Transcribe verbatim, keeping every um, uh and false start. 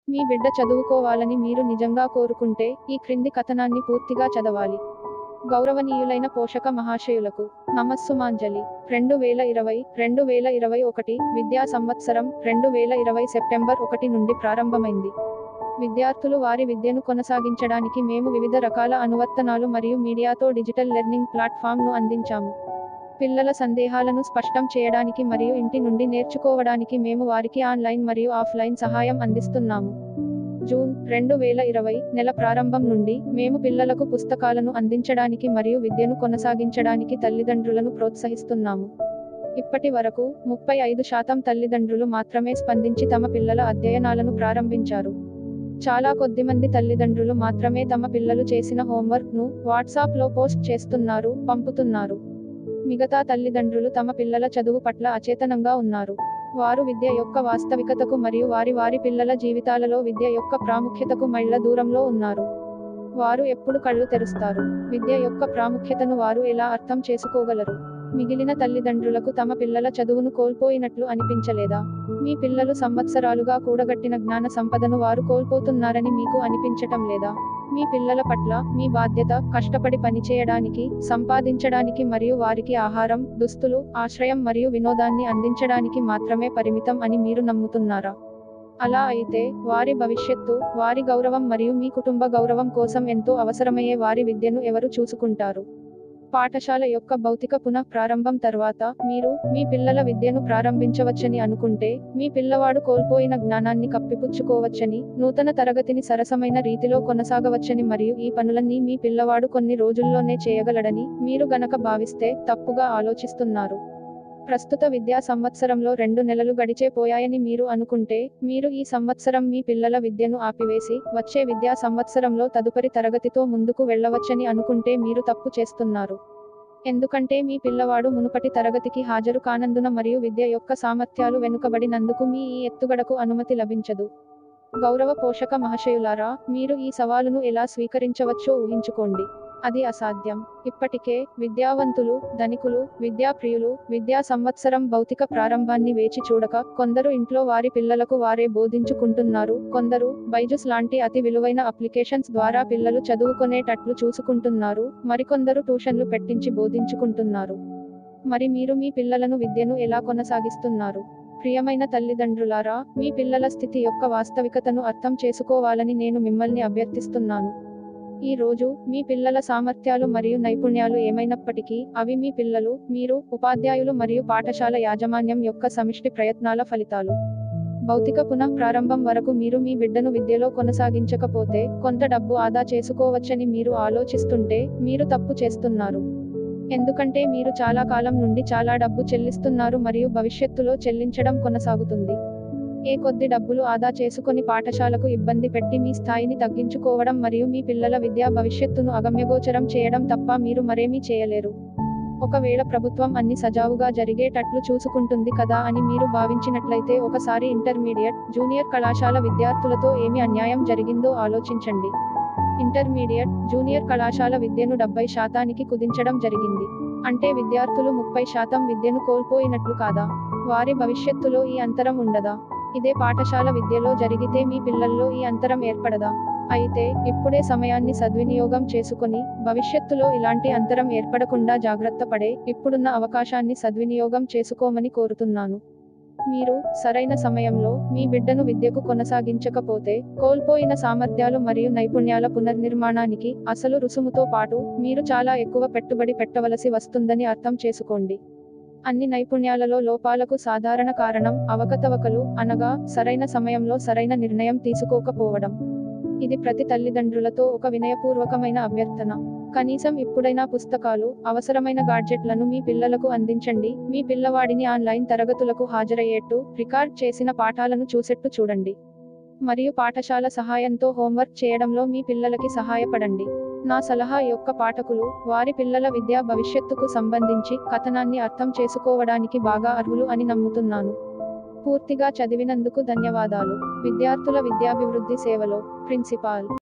మీ బిడ్డ చదువుకోవాలని మీరు నిజంగా కోరుకుంటే ఈ క్రింది కథనాన్ని పూర్తిగా చదవాలి. గౌరవనీయులైన పోషక మహాశయులకు నమస్సుమాంజలి. రెండు వేల ఇరవై రెండు వేల ఇరవై ఒకటి విద్యా సంవత్సరం రెండు వేల ఇరవై సెప్టెంబర్ ఒకటి నుండి ప్రారంభమైంది. విద్యార్థులు వారి విద్యను కొనసాగించడానికి మేము వివిధ రకాల అనువర్తనాలు మరియు మీడియాతో డిజిటల్ లెర్నింగ్ ప్లాట్ఫామ్ను అందించాము. పిల్లల సందేహాలను స్పష్టం చేయడానికి మరియు ఇంటి నుండి నేర్చుకోవడానికి మేము వారికి ఆన్లైన్ మరియు ఆఫ్లైన్ సహాయం అందిస్తున్నాము. జూన్ రెండు వేల ఇరవై నెల ప్రారంభం నుండి మేము పిల్లలకు పుస్తకాలను అందించడానికి మరియు విద్యను కొనసాగించడానికి తల్లిదండ్రులను ప్రోత్సహిస్తున్నాము. ఇప్పటి వరకు ముప్పై ఐదు శాతం తల్లిదండ్రులు మాత్రమే స్పందించి తమ పిల్లల అధ్యయనాలను ప్రారంభించారు. చాలా కొద్దిమంది తల్లిదండ్రులు మాత్రమే తమ పిల్లలు చేసిన హోంవర్క్ను వాట్సాప్లో పోస్ట్ చేస్తున్నారు, పంపుతున్నారు. మిగతా తల్లిదండ్రులు తమ పిల్లల చదువు పట్ల అచేతనంగా ఉన్నారు. వారు విద్య యొక్క వాస్తవికతకు మరియు వారి వారి పిల్లల జీవితాలలో విద్య యొక్క ప్రాముఖ్యతకు మైళ్ళ దూరంలో ఉన్నారు. వారు ఎప్పుడు కళ్ళు తెరుస్తారు? విద్య యొక్క ప్రాముఖ్యతను వారు ఎలా అర్థం చేసుకోగలరు? మిగిలిన తల్లిదండ్రులకు తమ పిల్లల చదువును కోల్పోయినట్లు అనిపించలేదా? మీ పిల్లలు సంవత్సరాలుగా కూడగట్టిన జ్ఞాన సంపదను వారు కోల్పోతున్నారని మీకు అనిపించటం లేదా? మీ పిల్లల పట్ల మీ బాధ్యత కష్టపడి పనిచేయడానికి, సంపాదించడానికి మరియు వారికి ఆహారం, దుస్తులు, ఆశ్రయం మరియు వినోదాన్ని అందించడానికి మాత్రమే పరిమితం అని మీరు నమ్ముతున్నారా? అలా అయితే, వారి భవిష్యత్తు, వారి గౌరవం మరియు మీ కుటుంబ గౌరవం కోసం ఎంతో అవసరమయ్యే వారి విద్యను ఎవరు చూసుకుంటారు? పాఠశాల యొక్క భౌతిక పునః ప్రారంభం తర్వాత మీరు మీ పిల్లల విద్యను ప్రారంభించవచ్చని అనుకుంటే, మీ పిల్లవాడు కోల్పోయిన జ్ఞానాన్ని కప్పిపుచ్చుకోవచ్చని, నూతన తరగతిని సరసమైన రీతిలో కొనసాగవచ్చని మరియు ఈ పనులన్నీ మీ పిల్లవాడు కొన్ని రోజుల్లోనే చేయగలడని మీరు గనక భావిస్తే తప్పుగా ఆలోచిస్తున్నారు. ప్రస్తుత విద్యా సంవత్సరంలో రెండు నెలలు గడిచే పోయాయని మీరు అనుకుంటే, మీరు ఈ సంవత్సరం మీ పిల్లల విద్యను ఆపివేసి, వచ్చే విద్యా సంవత్సరంలో తదుపరి తరగతితో ముందుకు వెళ్ళవచ్చని అనుకుంటే మీరు తప్పు చేస్తున్నారు. ఎందుకంటే మీ పిల్లవాడు మునుపటి తరగతికి హాజరు కానందున మరియు విద్య యొక్క సామర్థ్యాలు వెనుకబడినందుకు మీ ఈ ఎత్తుగడకు అనుమతి లభించదు. గౌరవ పోషక మహాశయులారా, మీరు ఈ సవాలును ఎలా స్వీకరించవచ్చో ఊహించుకోండి. అది అసాధ్యం. ఇప్పటికే విద్యావంతులు, ధనికులు, విద్యాప్రియులు విద్యా సంవత్సరం భౌతిక ప్రారంభాన్ని వేచి చూడక, కొందరు ఇంట్లో వారి పిల్లలకు వారే బోధించుకుంటున్నారు, కొందరు బైజుస్ లాంటి అతి విలువైన అప్లికేషన్స్ ద్వారా పిల్లలు చదువుకొనేటట్లు చూసుకుంటున్నారు, మరికొందరు ట్యూషన్లు పెట్టించి బోధించుకుంటున్నారు. మరి మీరు మీ పిల్లలను విద్యను ఎలా కొనసాగిస్తున్నారు? ప్రియమైన తల్లిదండ్రులారా, మీ పిల్లల స్థితి యొక్క వాస్తవికతను అర్థం చేసుకోవాలని నేను మిమ్మల్ని అభ్యర్థిస్తున్నాను. ఈ రోజు మీ పిల్లల సామర్థ్యాలు మరియు నైపుణ్యాలు ఏమైనప్పటికీ, అవి మీ పిల్లలు, మీరు, ఉపాధ్యాయులు మరియు పాఠశాల యాజమాన్యం యొక్క సమిష్టి ప్రయత్నాల ఫలితాలు. భౌతిక పునః ప్రారంభం వరకు మీరు మీ బిడ్డను విద్యలో కొనసాగించకపోతే, కొంత డబ్బు ఆదా చేసుకోవచ్చని మీరు ఆలోచిస్తుంటే, మీరు తప్పు చేస్తున్నారు. ఎందుకంటే మీరు చాలా కాలం నుండి చాలా డబ్బు చెల్లిస్తున్నారు మరియు భవిష్యత్తులో చెల్లించడం కొనసాగుతుంది. ఏ కొద్ది డబ్బులు ఆదా చేసుకొని పాఠశాలకు ఇబ్బంది పెట్టి మీ స్థాయిని తగ్గించుకోవడం మరియు మీ పిల్లల విద్యా భవిష్యత్తును అగమ్యగోచరం చేయడం తప్ప మీరు మరేమీ చేయలేరు. ఒకవేళ ప్రభుత్వం అన్ని సజావుగా జరిగేటట్లు చూసుకుంటుంది కదా అని మీరు భావించినట్లయితే ఒకసారి ఇంటర్మీడియట్, జూనియర్ కళాశాల విద్యార్థులతో ఏమి అన్యాయం జరిగిందో ఆలోచించండి. ఇంటర్మీడియట్, జూనియర్ కళాశాల విద్యను డెబ్బై శాతానికి కుదించడం జరిగింది. అంటే విద్యార్థులు ముప్పై శాతం విద్యను కోల్పోయినట్లు కాదా? వారి భవిష్యత్తులో ఈ అంతరం ఉండదా? ఇదే పాఠశాల విద్యలో జరిగితే మీ పిల్లల్లో ఈ అంతరం ఏర్పడదా? అయితే, ఇప్పుడే సమయాన్ని సద్వినియోగం చేసుకొని, భవిష్యత్తులో ఇలాంటి అంతరం ఏర్పడకుండా జాగ్రత్త పడే, ఇప్పుడున్న అవకాశాన్ని సద్వినియోగం చేసుకోమని కోరుతున్నాను. మీరు సరైన సమయంలో మీ బిడ్డను విద్యకు కొనసాగించకపోతే, కోల్పోయిన సామర్థ్యాలు మరియు నైపుణ్యాల పునర్నిర్మాణానికి అసలు రుసుముతో పాటు మీరు చాలా ఎక్కువ పెట్టుబడి పెట్టవలసి వస్తుందని అర్థం చేసుకోండి. అన్ని నైపుణ్యాలలో లోపాలకు సాధారణ కారణం అవకతవకలు, అనగా సరైన సమయంలో సరైన నిర్ణయం తీసుకోకపోవడం. ఇది ప్రతి తల్లిదండ్రులతో ఒక వినయపూర్వకమైన అభ్యర్థన. కనీసం ఇప్పుడైనా పుస్తకాలు, అవసరమైన గాడ్జెట్లను మీ పిల్లలకు అందించండి. మీ పిల్లవాడిని ఆన్లైన్ తరగతులకు హాజరయ్యేట్టు, రికార్డ్ చేసిన పాఠాలను చూసేట్టు చూడండి. మరియు పాఠశాల సహాయంతో హోంవర్క్ చేయడంలో మీ పిల్లలకి సహాయపడండి. నా సలహా యొక్క పాఠకులు, వారి పిల్లల విద్యా భవిష్యత్తుకు సంబంధించి కథనాన్ని అర్థం చేసుకోవడానికి బాగా అర్హులు అని నమ్ముతున్నాను. పూర్తిగా చదివినందుకు ధన్యవాదాలు. విద్యార్థుల విద్యాభివృద్ధి సేవలో ప్రిన్సిపాల్.